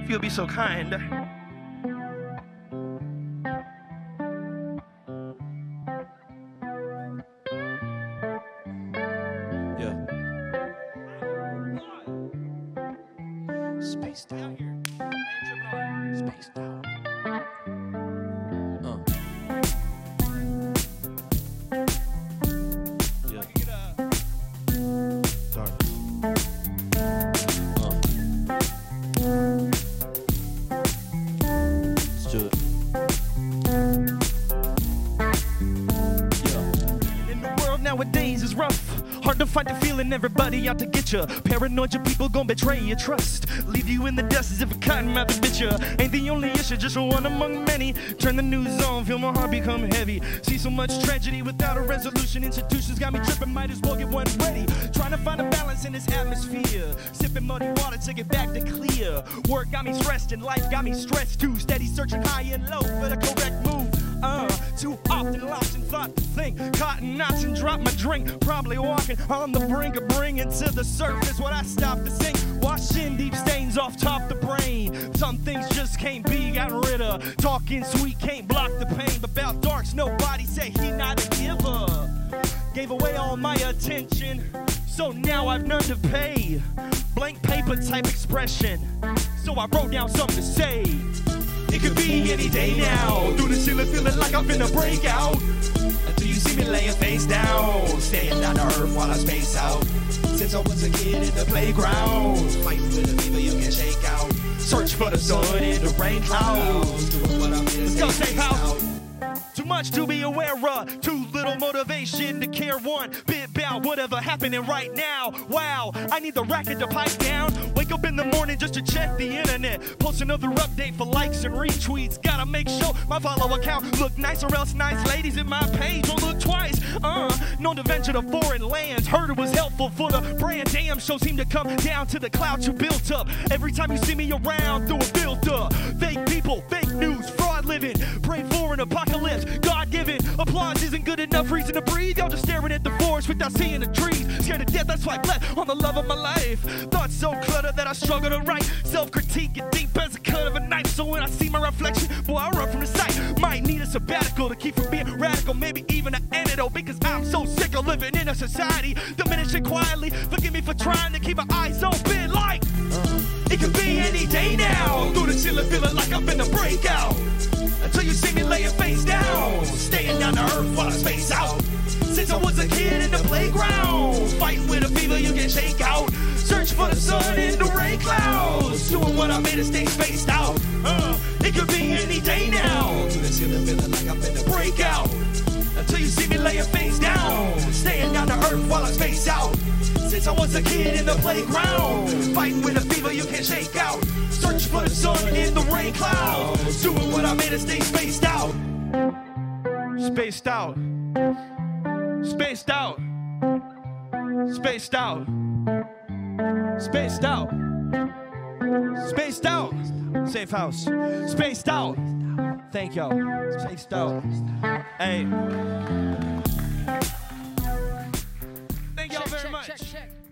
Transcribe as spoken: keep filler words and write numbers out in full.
if you'll be so kind. Yeah. Spaced out here. Spaced out. Uh. Yeah. Dark. Uh. Let's do it. Yeah. In the world nowadays is rough. Hard to fight the feeling, everybody out to get you. Paranoid, your people gon' betray your trust. Leave you in the dust as if a cotton mouth to bit you. Ain't the only issue, just one among many. Turn the news on, feel my heart become heavy. See so much tragedy without a resolution. Institutions got me tripping, might as well get one ready. Trying to find a balance in this atmosphere. Sipping muddy water to get back to clear. Work got me stressed and life got me stressed too. Steady searching high and low for the correct move. Uh, too often lost in thought to think. Caught in knots and dropped my drink. Probably walking on the brink of bringing to the surface what I stopped to sink. Washing deep stains off top the brain. Some things just can't be gotten rid of. Talking sweet can't block the pain. But about darks, nobody say he not a giver. Gave away all my attention, so now I've none to pay. Blank paper type expression, so I wrote down something to say. It could be any day now. Through the ceiling, feeling like I'm finna break out. Until you see me laying face down, staying down to earth while I space out. Since I was a kid in the playground, fighting with the people you can shake out. Search for the sun in the rain clouds. Doing what I'm in. Let's go, safe house. Too much to be aware of, too little motivation to care one bit about whatever happening right now. Wow, I need the racket to pipe down. Wake up in the morning just to check the internet. Post another update for likes and retweets. Gotta make sure my follow account look nice, or else nice ladies in my page will look twice. Uh, known to venture to foreign lands. Heard it was helpful for the brand. Damn, shows seem to come down to the clouds you built up. Every time you see me around, through a filter. Fake people, fake news, fraud living. Pray for an apocalypse. God-given applause isn't good enough reason to breathe. Y'all just staring at the forest without seeing the trees. Scared to death, that's why I left on the love of my life. Thoughts so cluttered that I struggle to write. Self-critique is deep as a cut of a knife. So when I see my reflection, boy, I run from the sight. Might need a sabbatical to keep from being radical. Maybe even an antidote, because I'm so sick of living in a society diminishing quietly. Forgive me for trying to keep my eyes open like uh, it could be any day now. Through the ceiling, feeling like I'm finna break out. Until you see me laying face down, staying down to earth while I space out. Since I was a kid in the playground, fighting with a fever you can shake out. Search for the sun in the rain clouds, doing what I made to stay spaced out. Uh, it could be any day now. Through the ceiling, feeling like I'm finna break out. Until you see me laying face down, staying down to earth while I space out. Since I was a kid in the playground, fighting with a fever you can't shake out. Search for the sun in the rain clouds, doing what I made to stay spaced out. Spaced out. Spaced out. Spaced out. Spaced out. Spaced out. Safe house. Spaced out. Thank y'all. Spaced out. Hey. Thank y'all very much. Check, check, check.